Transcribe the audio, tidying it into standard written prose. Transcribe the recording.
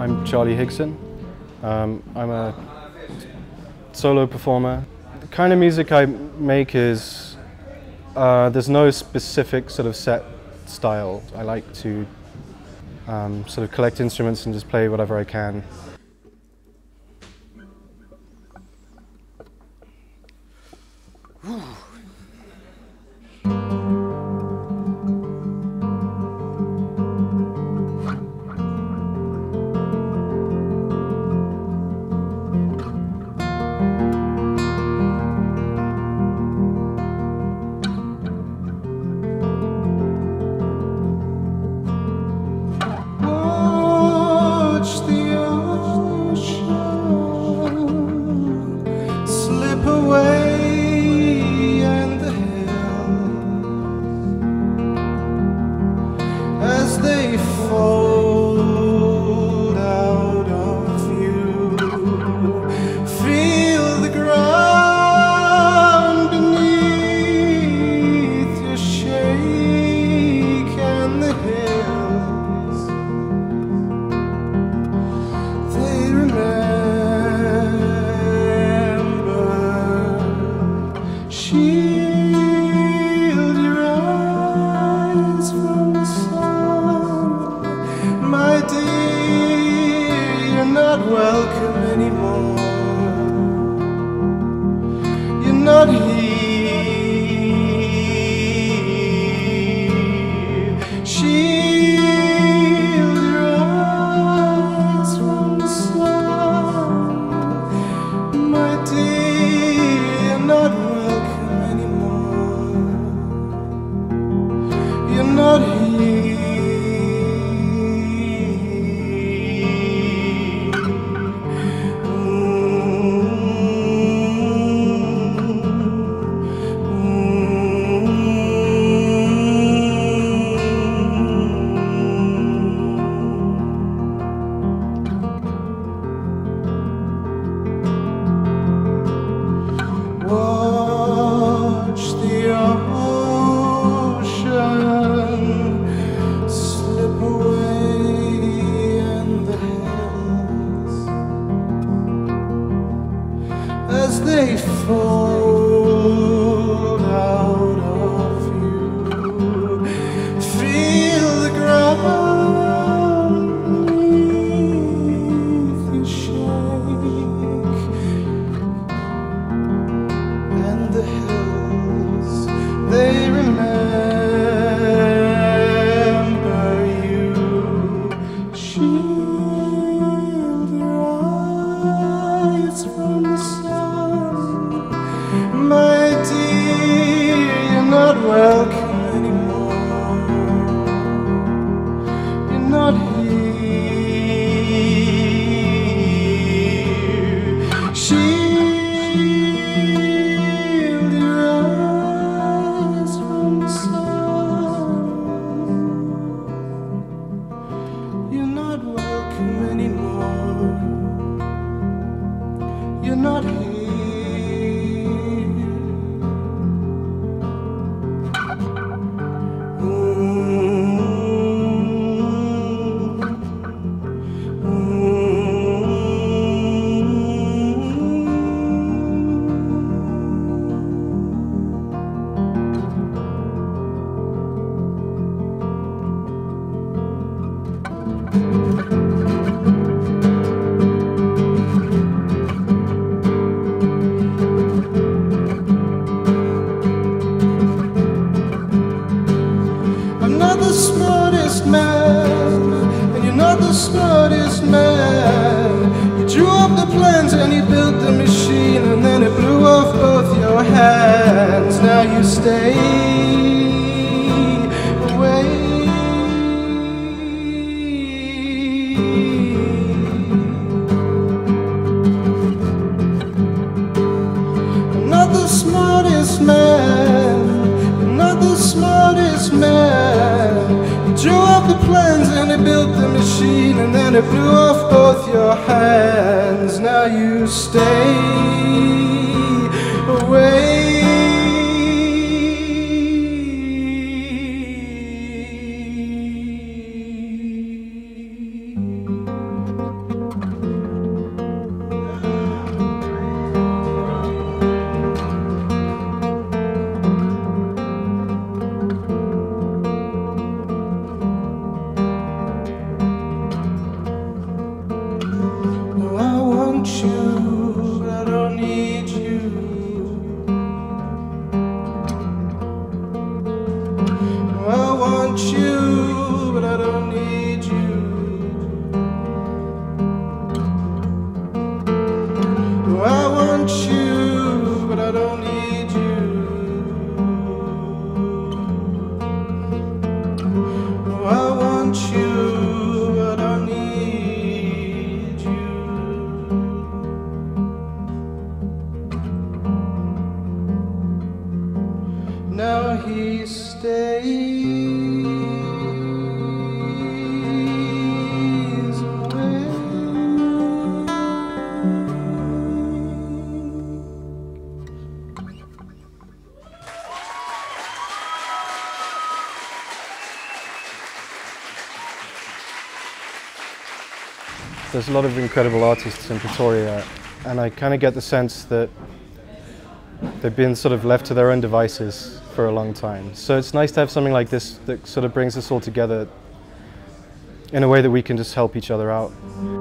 I'm Charlie Higson. I'm a solo performer. The kind of music I make is, there's no specific sort of set style. I like to sort of collect instruments and just play whatever I can. Welcome anymore. You're not here. Shield your eyes from the sun, my dear. You're not welcome anymore. You're not here. Watch the ocean slip away and the hills as they fold out of you. Feel the ground beneath you shake, and the hills, they remember you. Shield your eyes from the sun, my dear. You're not welcome anymore. You're not here. Shield your eyes from the sun. You're not welcome anymore. You're not here. I'm not the smartest man, and you're not the smartest man. You drew up the plans and you built the machine, and then it blew off both your hands. Now you stay away. I'm not the smartest man, you're not the smartest man. You drew up the plans and it built the machine, and then it blew off both your hands. Now you stay away. I want you, but I don't need you. I want you, but I don't need you. I want you, but I need you. Now he stays away. There's a lot of incredible artists in Pretoria, and I kind of get the sense that they've been sort of left to their own devices for a long time. So it's nice to have something like this that sort of brings us all together in a way that we can just help each other out.